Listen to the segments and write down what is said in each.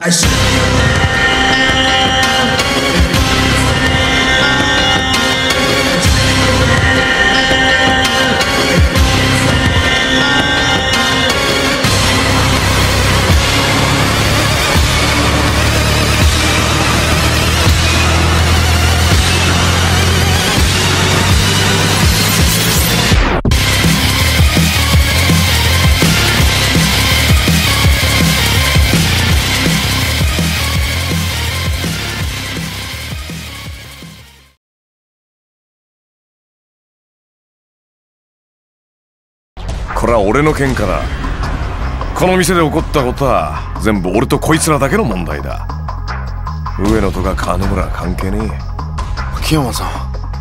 これは俺の喧嘩だ。この店で起こったことは全部俺とこいつらだけの問題だ。上野とか金村は関係ねえ。 秋山さん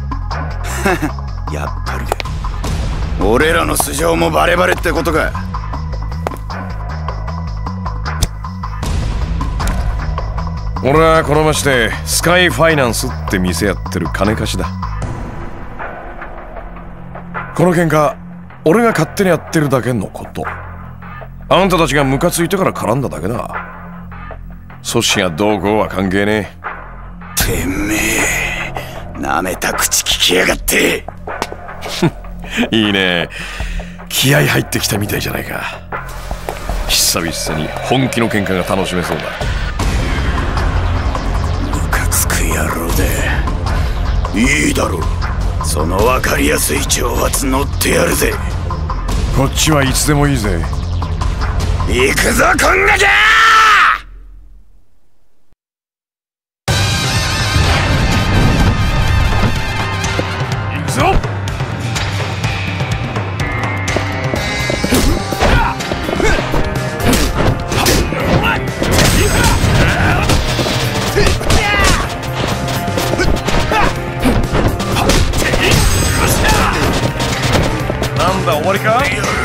やっぱり俺らの素性もバレバレってことか。 俺はこの町でスカイファイナンスって店やってる金貸しだ。この喧嘩俺が勝手にやってるだけのこと。あんたたちがムカついてから絡んだだけだ。組織がどうこうは関係ねえ。てめえなめた口聞きやがっていいね、気合入ってきたみたいじゃないか。久々に本気の喧嘩が楽しめそうだ。 ムカつく野郎でいいだろう。その分かりやすい挑発乗ってやるぜ。 こっちはいつでもいいぜ。 行くぞこんがきゃー。行くぞ。なんだ終わりか。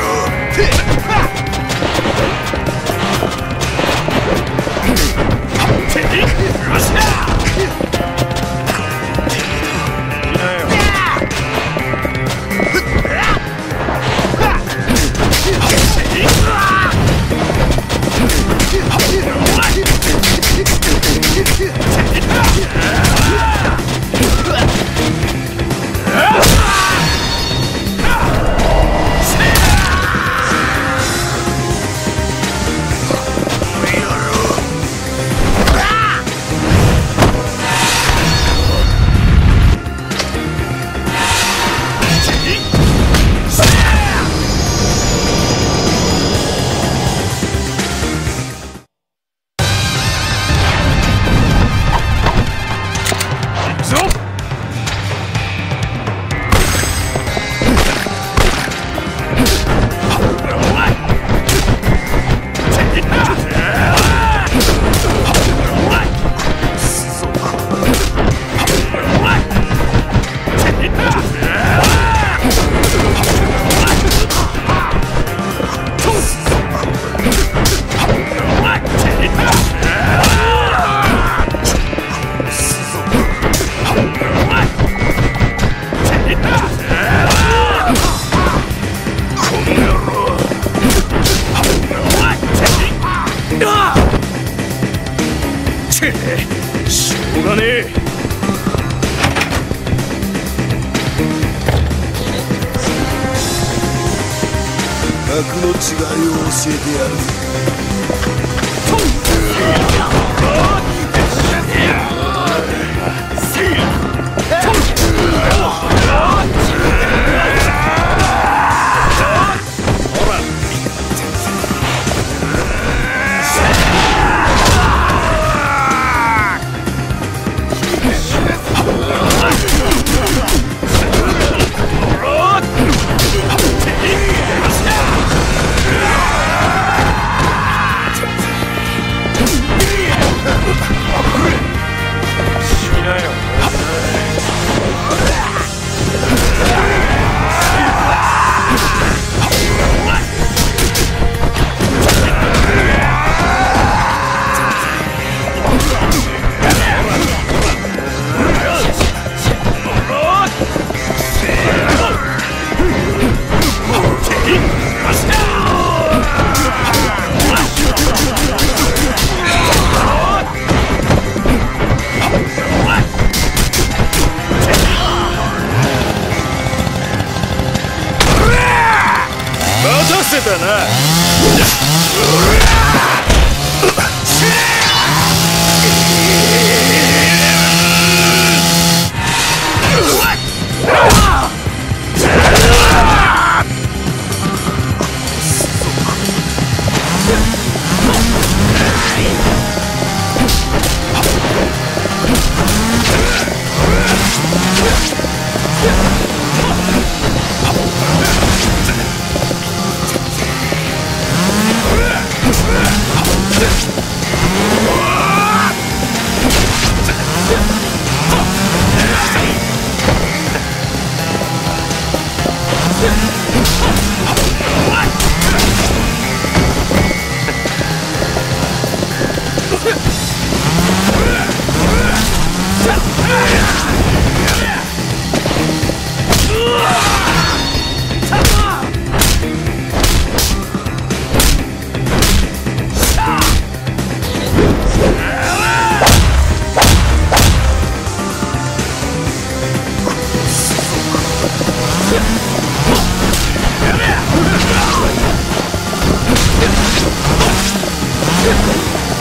しょうがねえ。 格の違いを教えてやるぜ。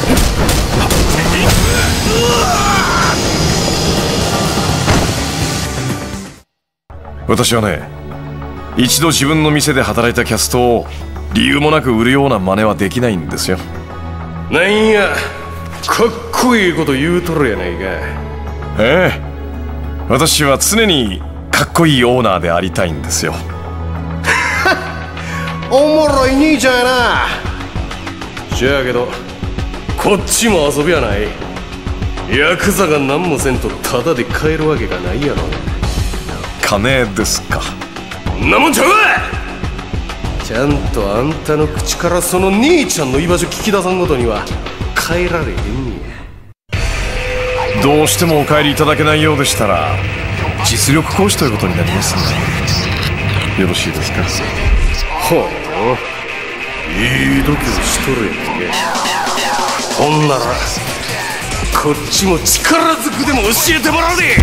私はね、一度自分の店で働いたキャストを理由もなく売るような真似はできないんですよ。 なんや、かっこいいこと言うとるやないか。 ええ、私は常にかっこいいオーナーでありたいんですよ。 おもろい兄ちゃんやな。じゃあけどこっちも遊びやない。ヤクザが何もせんとタダで買えるわけがないやろ。 金ですか。 んなもんちゃうわ。ちゃんとあんたの口からその兄ちゃんの居場所聞き出さんごとには帰られへんねや。どうしてもお帰りいただけないようでしたら実力行使ということになりますね。よろしいですか。 ほう、いい度胸しとるやんけ。ほんならこっちも力ずくでも教えてもらうで。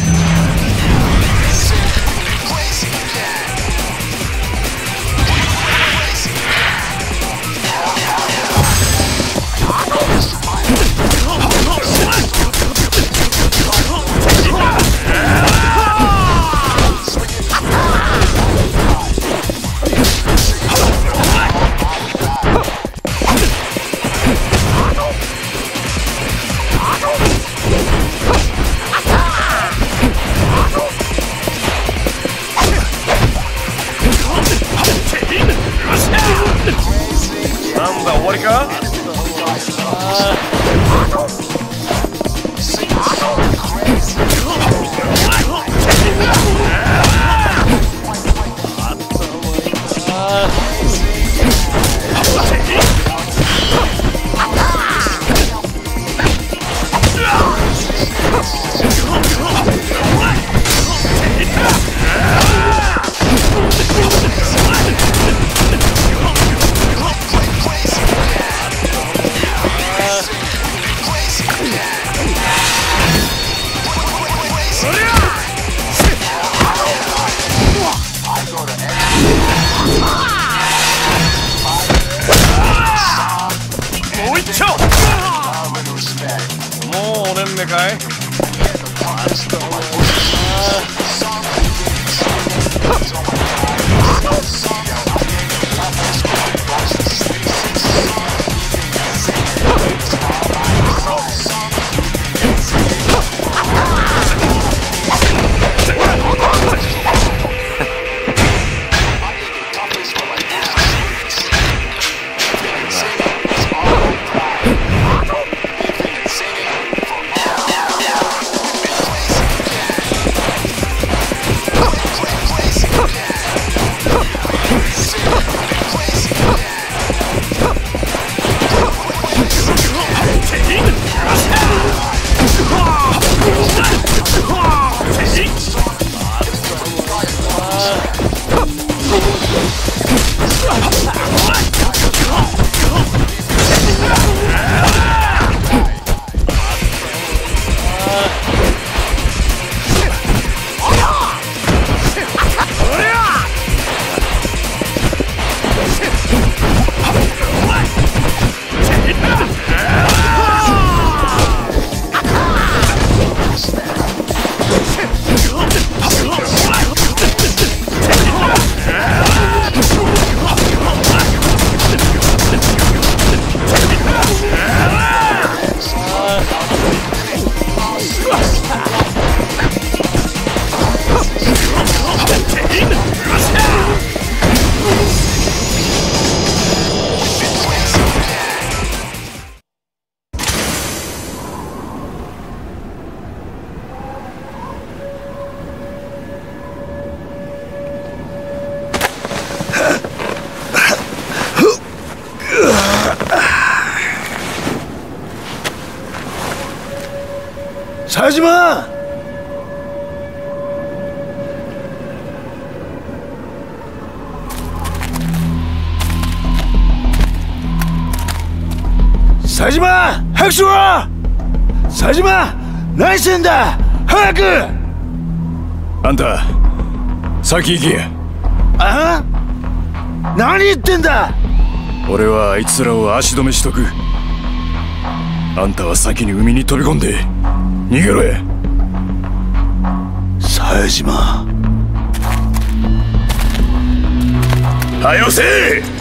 なんだ、終わりか。もうおねんねかい。 佐島！佐島！早くしろ！佐島！何してんだ！早く！ あんた先行け。 あ？何言ってんだ！ 俺はあいつらを足止めしとく。 あんたは先に海に飛び込んで逃げろや。 冴島、 はよせえ。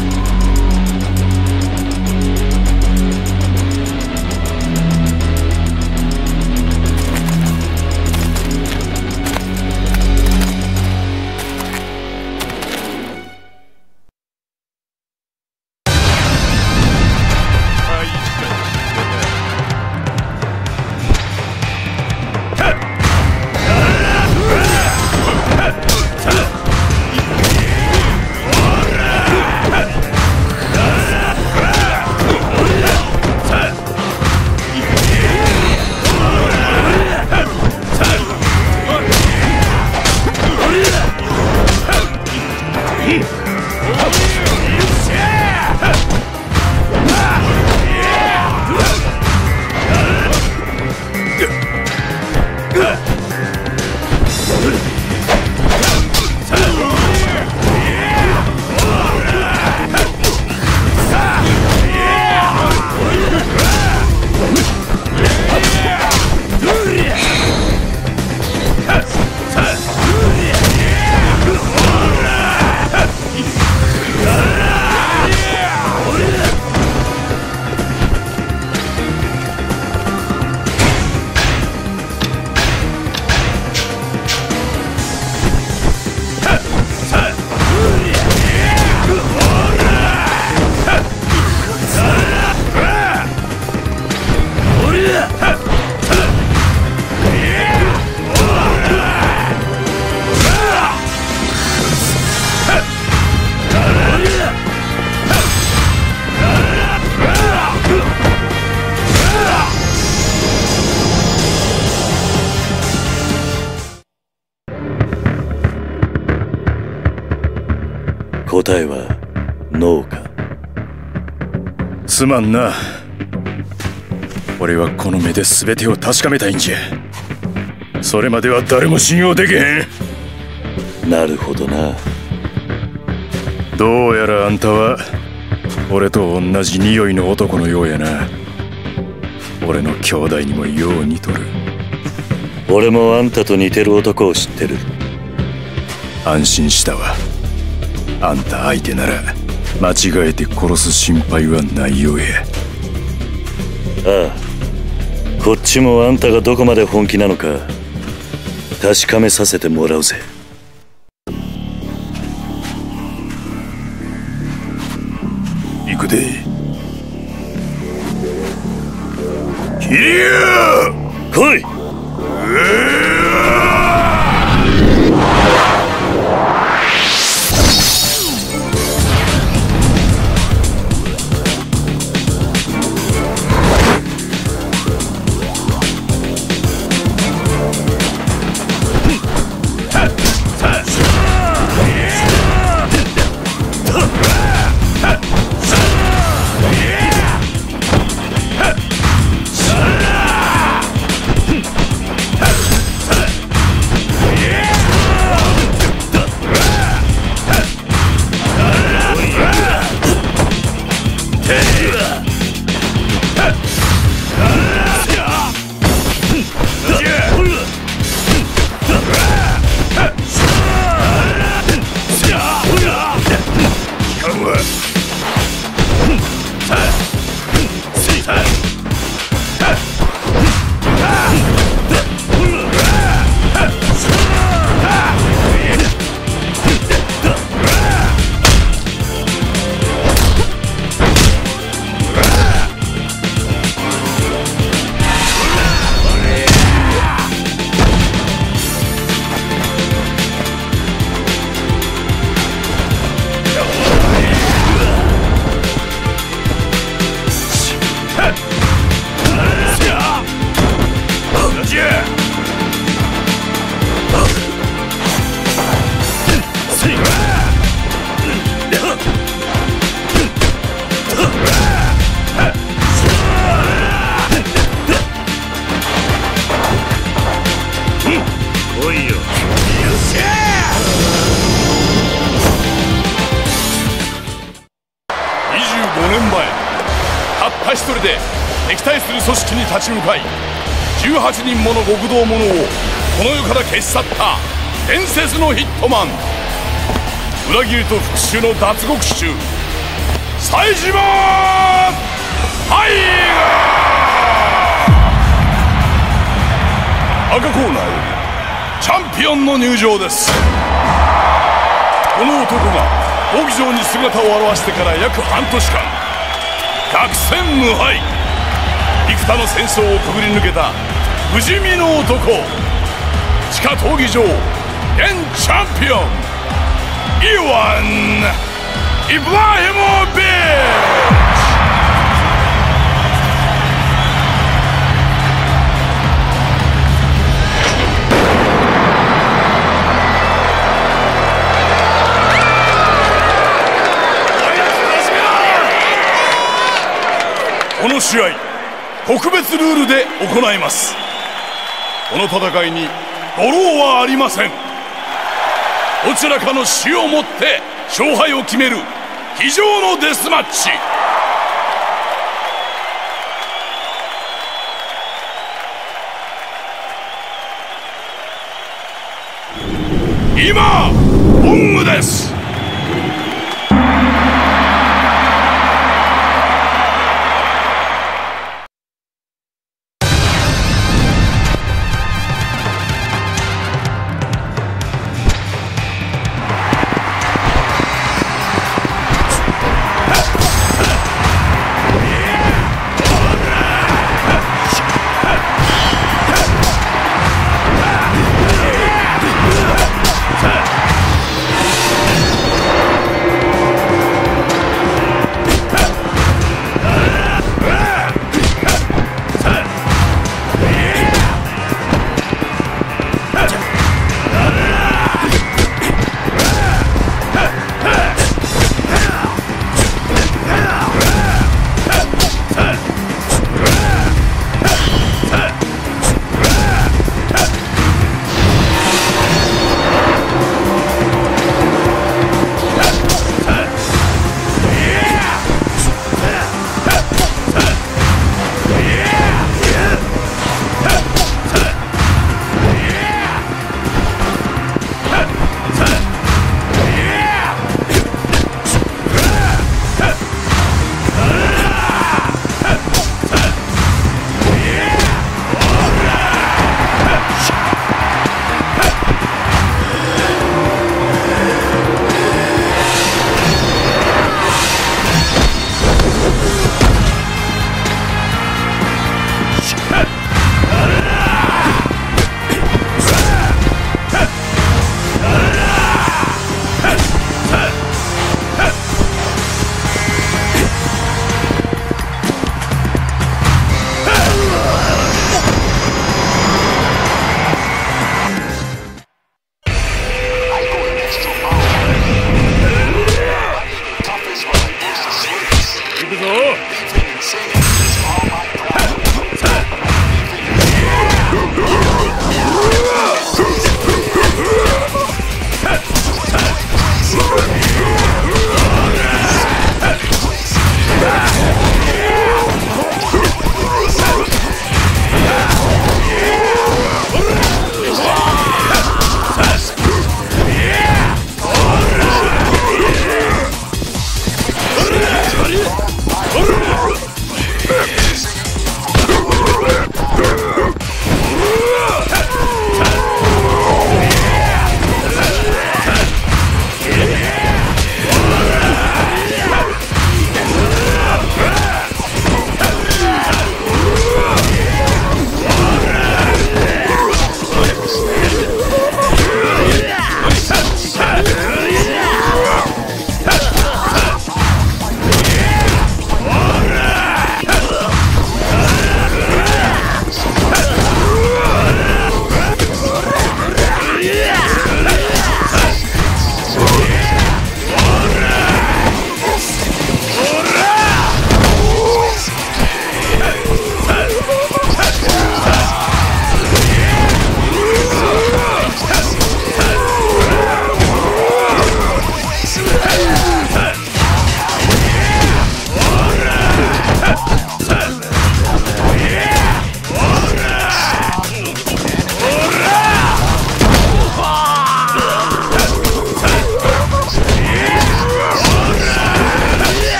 答えはノーか。 すまんな。俺はこの目で全てを確かめたいんじゃ。それまでは誰も信用できへん。なるほどな。 どうやらあんたは俺と同じ匂いの男のようやな。俺の兄弟にもよう似とる。 俺もあんたと似てる男を知ってる。 安心したわ。あんた相手なら間違えて殺す心配はないようや。 ああ、こっちもあんたがどこまで本気なのか確かめさせてもらうぜ。 行くで。キリアー来い。 敵対する組織に立ち向かい18人もの極道者をこの世から消し去った伝説のヒットマン、裏切りと復讐の脱獄囚冴島タイガー。赤コーナーよりチャンピオンの入場です。この男が闘技場に姿を現してから約半年間百戦無敗、幾多の戦争をくぐり抜けた不死身の男、地下闘技場現チャンピオンイワン・イブラヒモビッチ。この試合特別ルールで行います。この戦いにドローはありません。どちらかの死をもって勝敗を決める非常のデスマッチ。今ゴングです。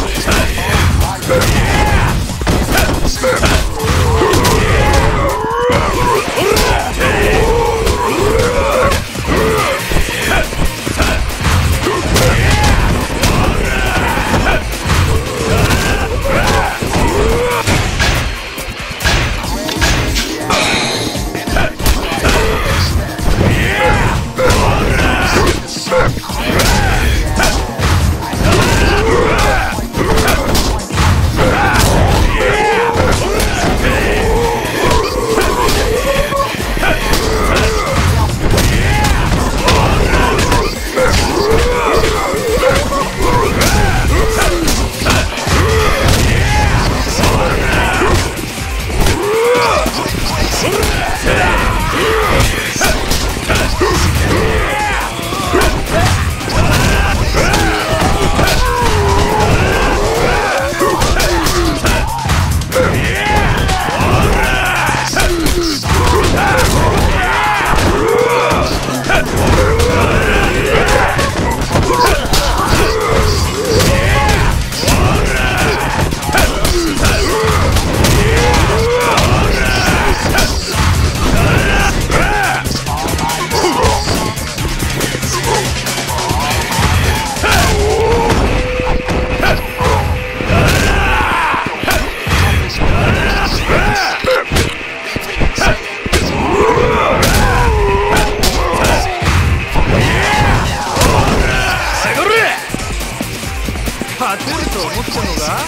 勝てると思ったのが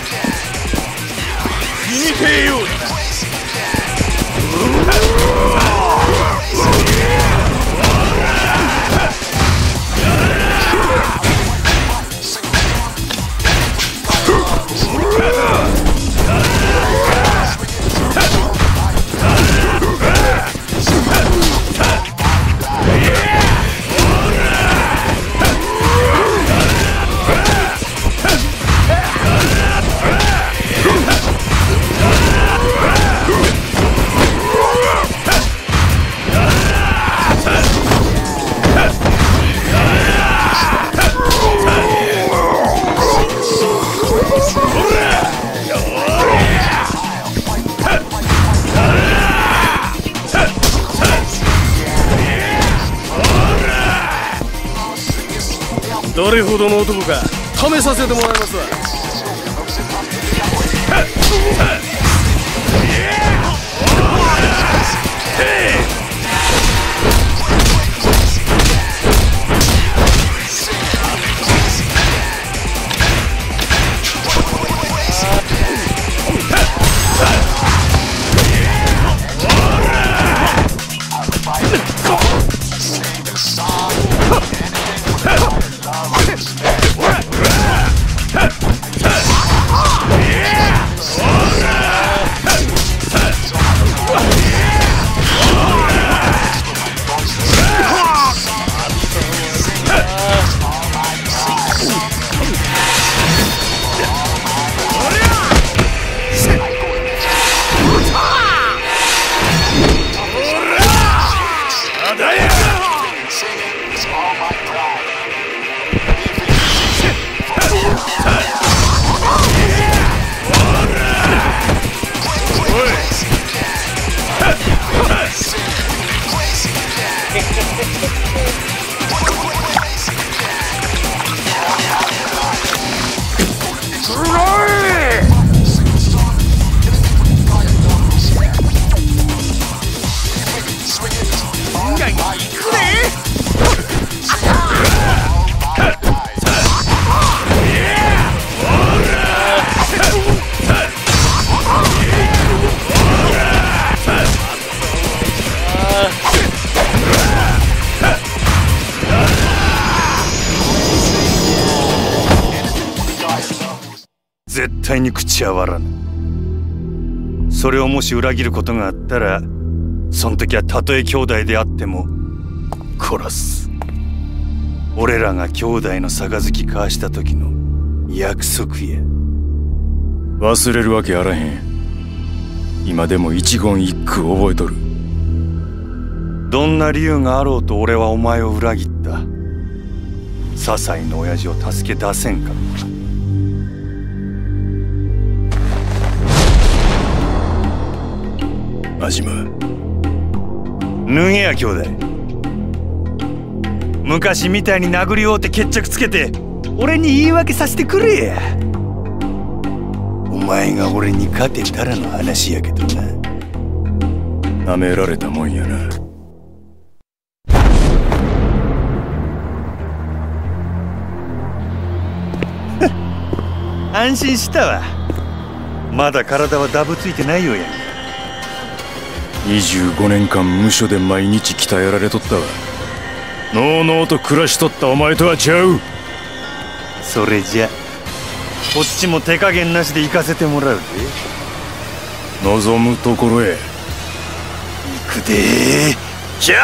死にてえようだ。どれほどの男か試させてもらいますわ。絶対に口は割らぬ。それをもし裏切ることがあったら、その時はたとえ兄弟であっても殺す。俺らが兄弟の杯交わした時の約束や。 忘れるわけあらへん。今でも一言一句覚えとる。 どんな理由があろうと俺はお前を裏切った。些細の親父を助け出せんかった。 真島。 脱げや兄弟。昔みたいに殴り合うて決着つけて俺に言い訳させてくれや。お前が俺に勝てたらの話やけどな。 舐められたもんやな。 安心したわ。まだ体はダブついてないようやんか。 25年間無所で毎日鍛えられとったわ。のうのうと暮らしとったお前とはちゃう。 それじゃこっちも手加減なしで行かせてもらうぜ。 望むところへ行くでー兄弟。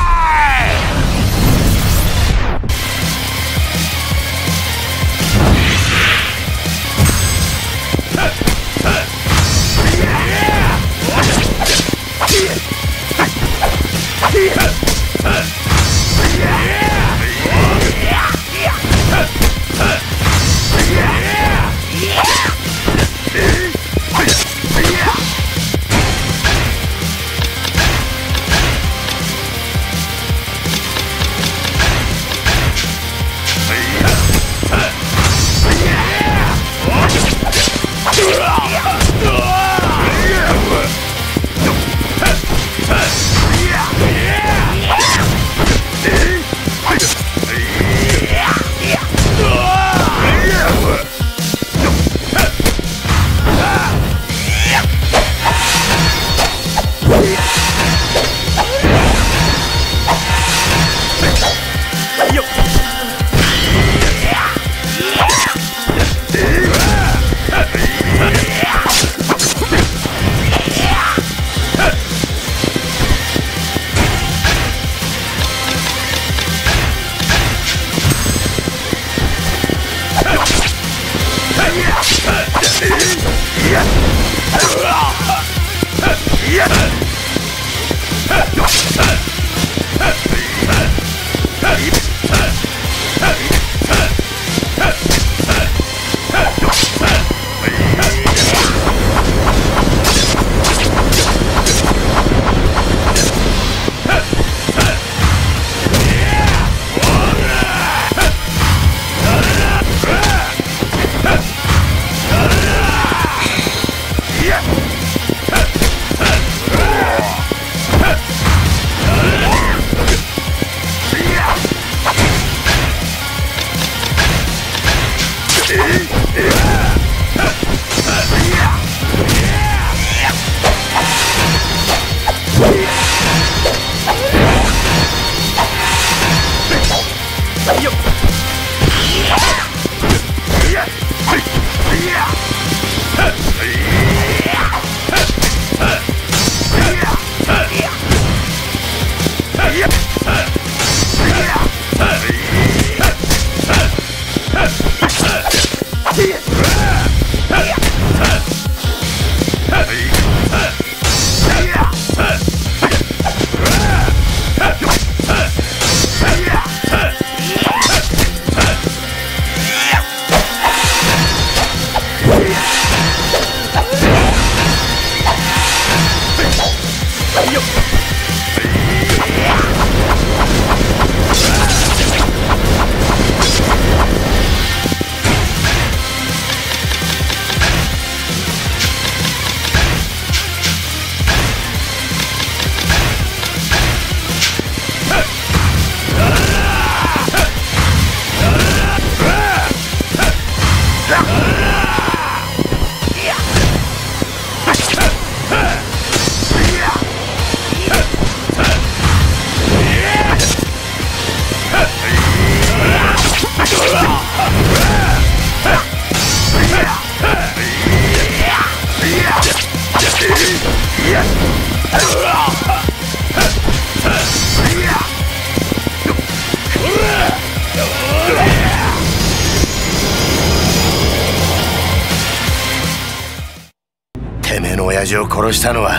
てめえの親父を殺したのは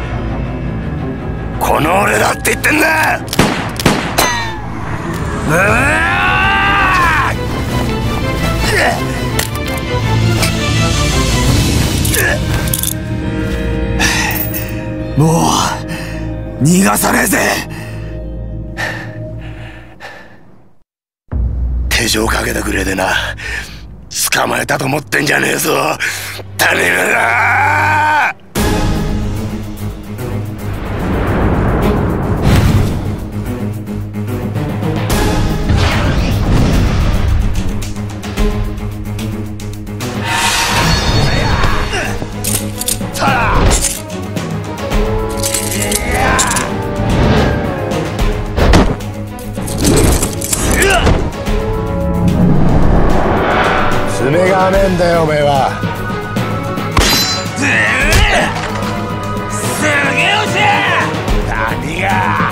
この俺だって言ってんだ。 もう逃がさねえぜ。手錠かけてくれでな、捕まえたと思ってんじゃねえぞ、タネルラ。爪がねえんだよおめえは。すげえおし何が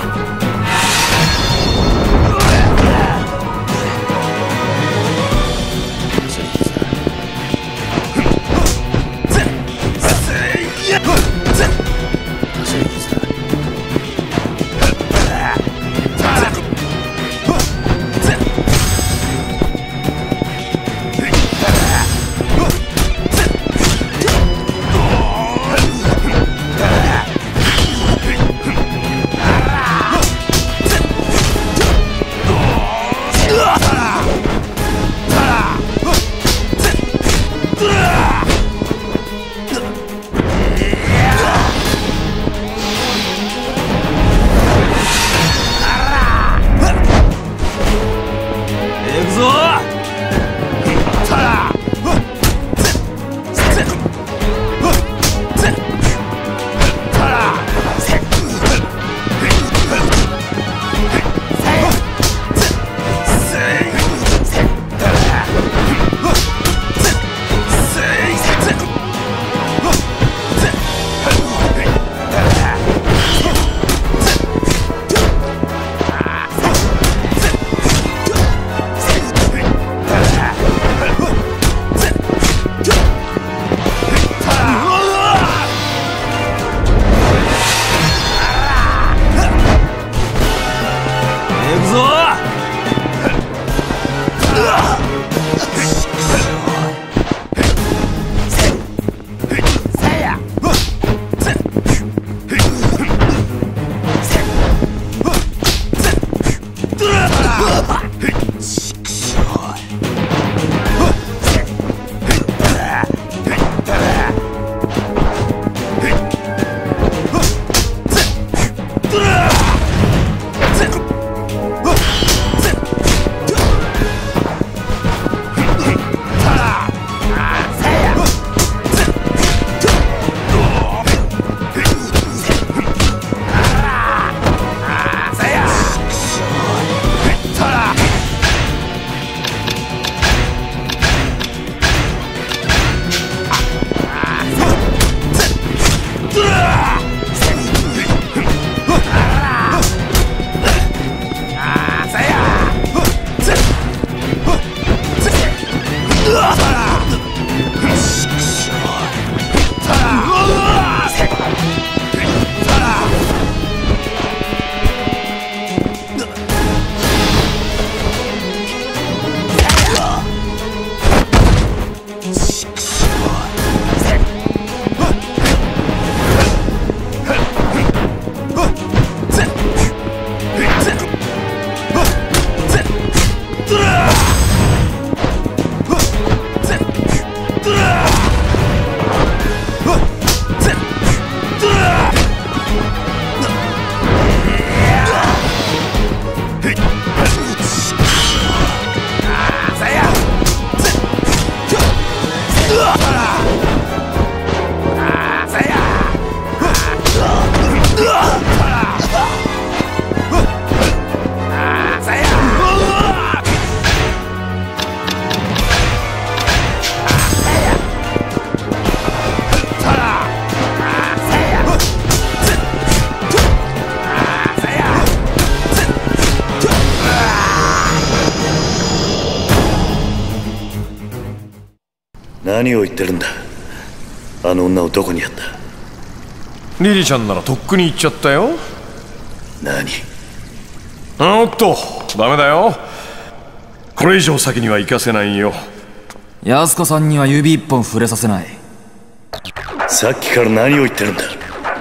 何を言ってるんだ。あの女をどこにやった。 リリちゃんならとっくに行っちゃったよ。 何。 おっとダメだよ、これ以上先には行かせないよ。 安子さんには指一本触れさせない。 さっきから何を言ってるんだ。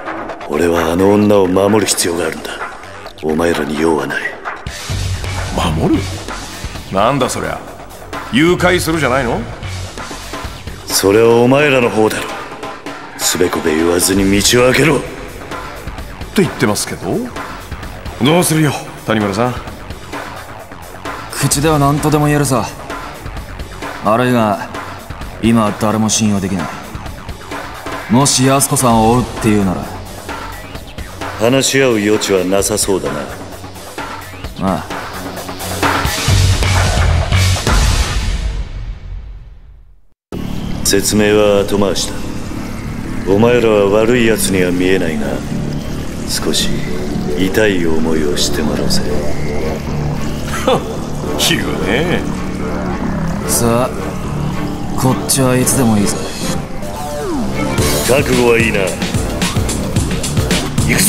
俺はあの女を守る必要があるんだ。お前らに用はない。 守る？なんだそりゃ。誘拐するじゃないの？ それはお前らの方だろ。つべこべ言わずに道を開けろと言ってますけど、どうするよ谷村さん。 口では何とでも言えるさ。悪いが今は誰も信用できない。もし安子さんを追うっていうなら話し合う余地はなさそうだな。 ああ。 説明は後回しだ。お前らは悪いやつには見えないが、少し痛い思いをしてもらおうぜ。 言うね。 さあ、こっちはいつでもいいぜ。 覚悟はいいな。行くぞ。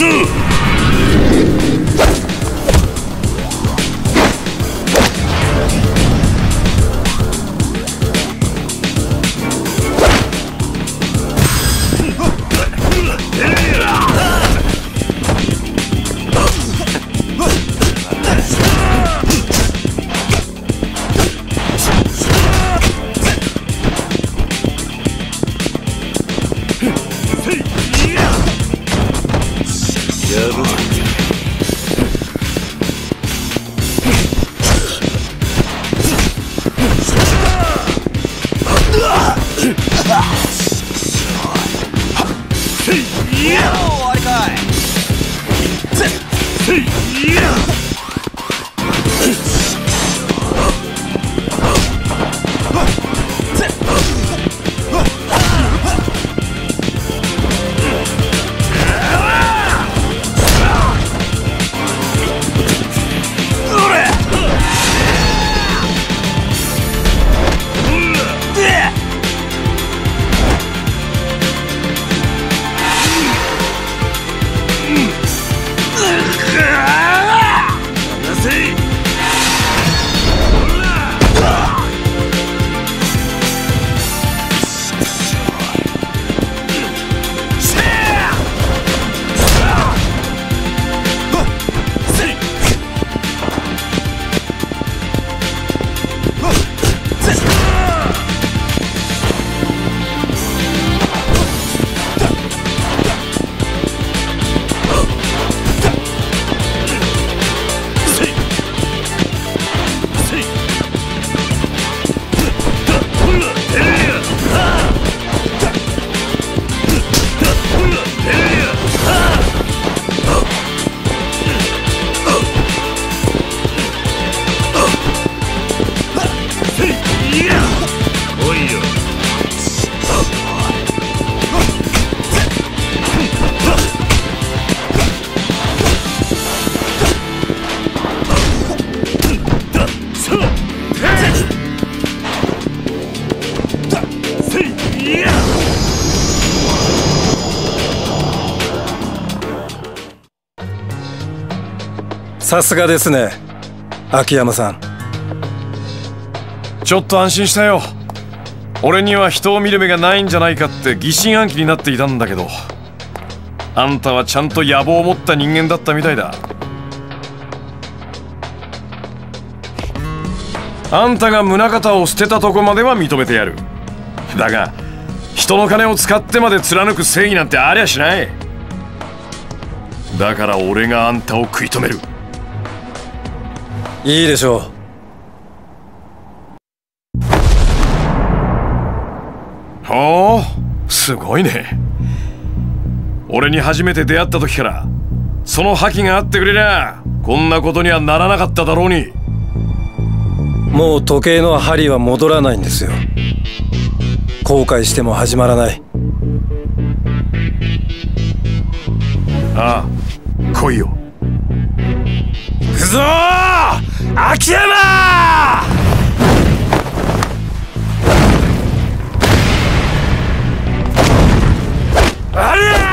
さすがですね、秋山さん。 ちょっと安心したよ。俺には人を見る目がないんじゃないかって疑心暗鬼になっていたんだけど、あんたはちゃんと野望を持った人間だったみたいだ。あんたが宗像を捨てたとこまでは認めてやる。だが人の金を使ってまで貫く正義なんてありゃしない。だから俺があんたを食い止める。 いいでしょう。ほう、すごいね。俺に初めて出会った時からその覇気があってくれりゃこんなことにはならなかっただろうに。 もう時計の針は戻らないんですよ。後悔しても始まらない。 ああ、来いよ。 行くぞー、秋山！ありゃ！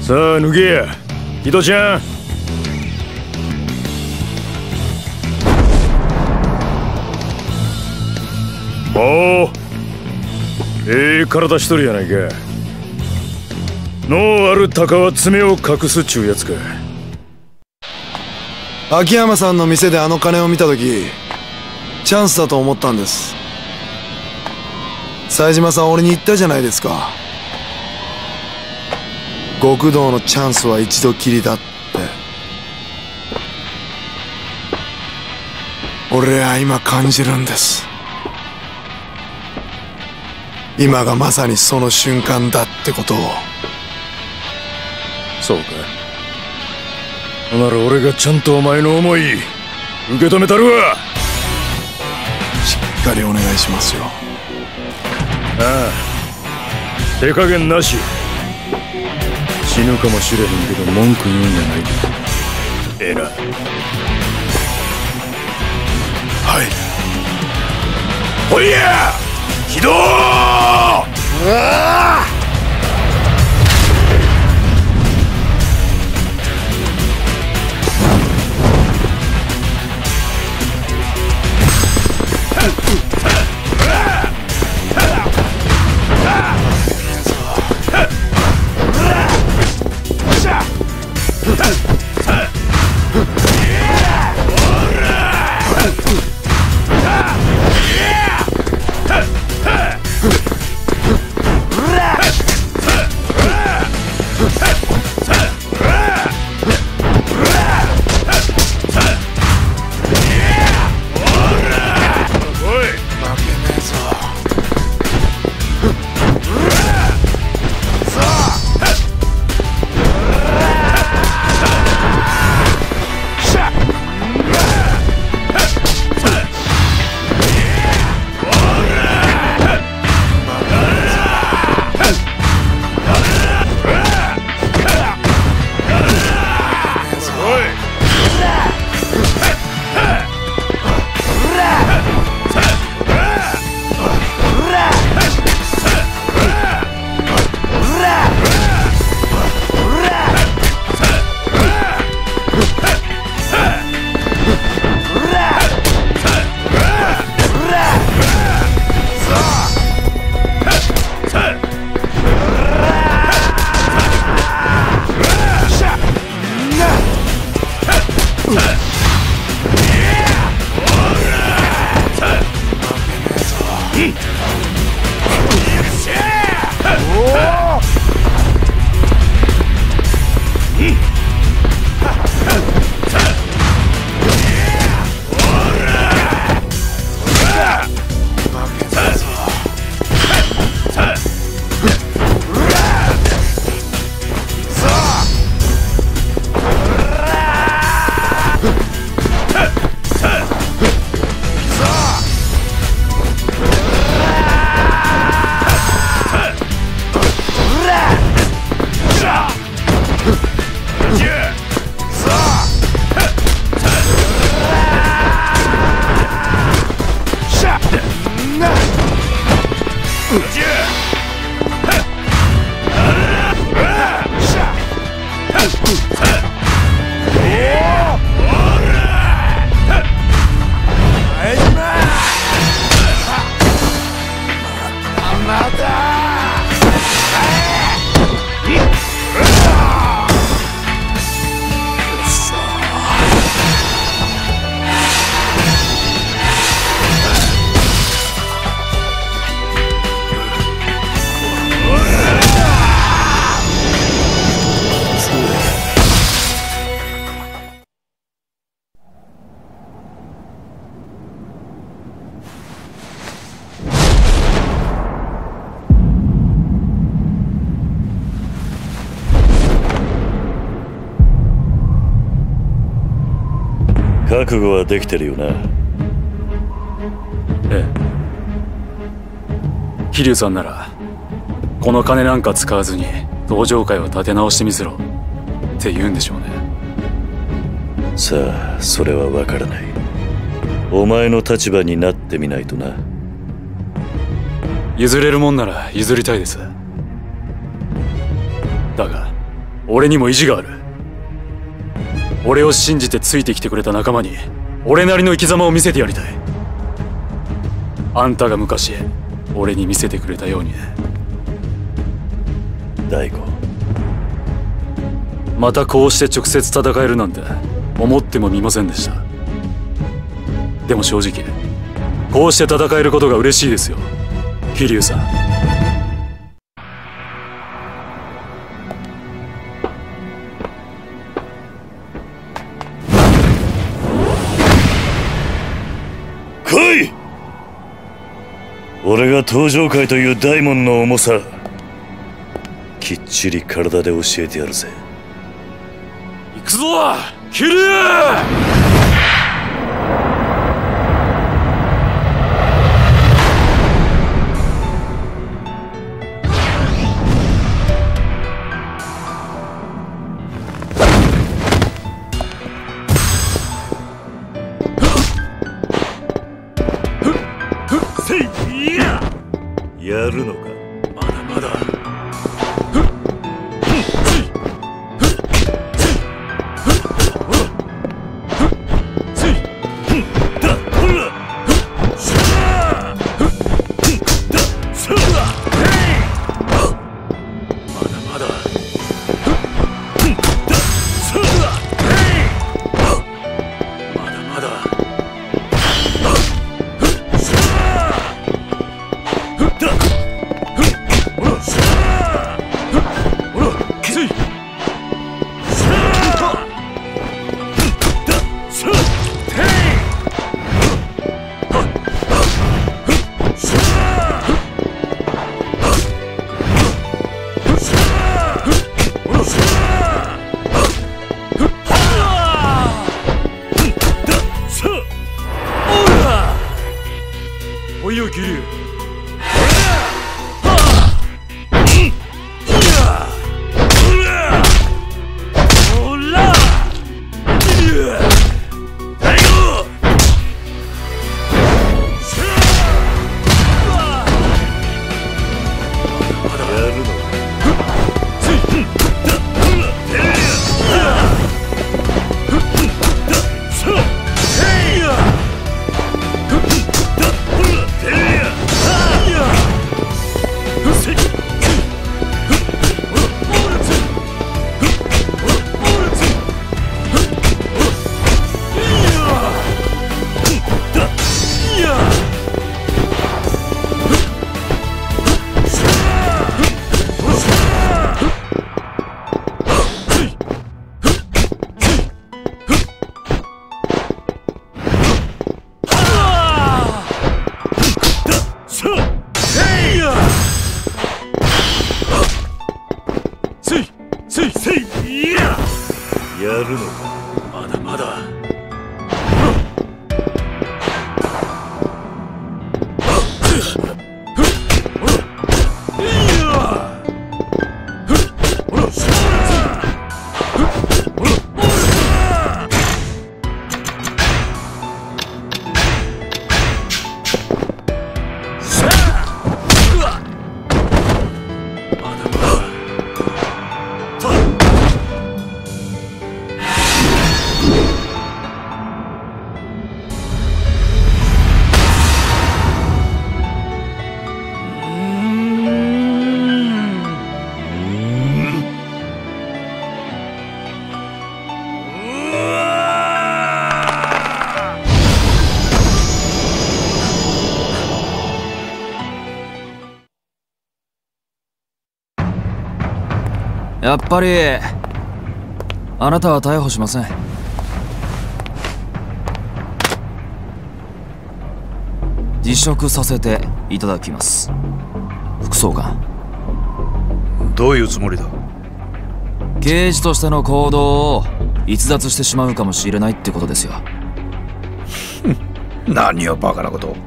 さあ脱げや、木戸ちゃん。おお、体しとるやないか。脳ある鷹は爪を隠すっちゅうやつか。 秋山さんの店であの金を見た時チャンスだと思ったんです。冴島さん俺に言ったじゃないですか。極道のチャンスは一度きりだって。俺は今感じるんです。今がまさにその瞬間だってことを。 そうか。なら俺がちゃんとお前の思い受け止めたるわ。 しっかりお願いしますよ。 ああ、手加減なし。死ぬかもしれへんけど文句言うんじゃない。ええな。 はい。 おいや起動。 覚悟はできてるよな。 ええ。桐生さんならこの金なんか使わずに道場会を立て直してみせろって言うんでしょうね。 さあそれは分からない。お前の立場になってみないとな。 譲れるもんなら譲りたいです。だが俺にも意地がある。俺を信じてついてきてくれた仲間に俺なりの生き様を見せてやりたい。あんたが昔俺に見せてくれたようにね。 大悟、 またこうして直接戦えるなんて思ってもみませんでした。でも正直こうして戦えることが嬉しいですよ、飛龍さん。 来い。俺が登場界という大門の重さ、きっちり体で教えてやるぜ。 行くぞ飛龍！ やるのか？ まだまだ。 おいよ桐生。 やるのか？ まだまだ。 やっぱりあなたは逮捕しません。辞職させていただきます、副総監。 どういうつもりだ？ 刑事としての行動を逸脱してしまうかもしれないってことですよ。 何をバカなことを。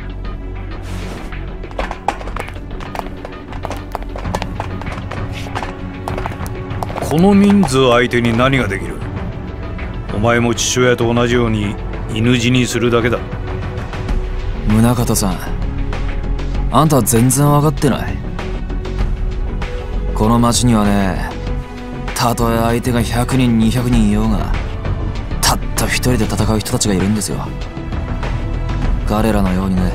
この人数相手に何ができる？お前も父親と同じように犬死にするだけだ。 宗像さん、あんたは全然分かってない。この町にはね、 たとえ相手が100人200人いようが、たった一人で戦う人たちがいるんですよ。彼らのようにね。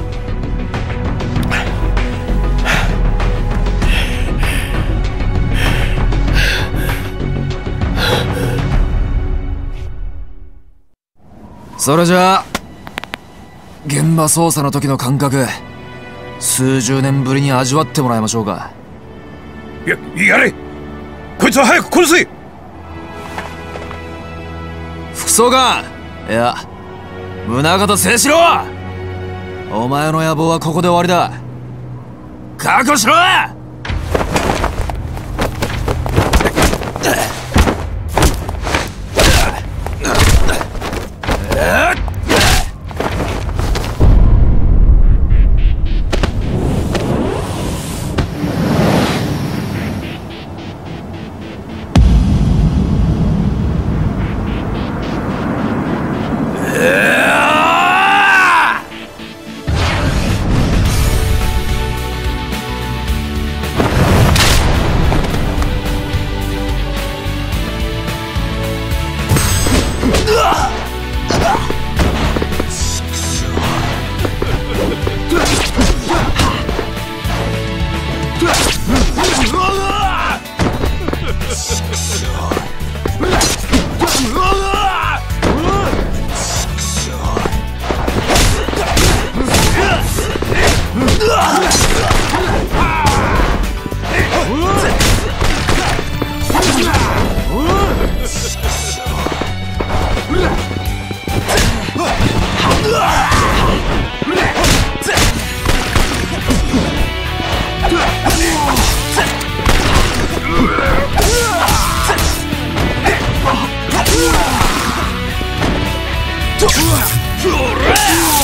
それじゃあ現場捜査の時の感覚、数十年ぶりに味わってもらいましょうか。 やれ、こいつは早く殺せ。 副総監、いや宗像清志郎、お前の野望はここで終わりだ。覚悟しろ。 うわっ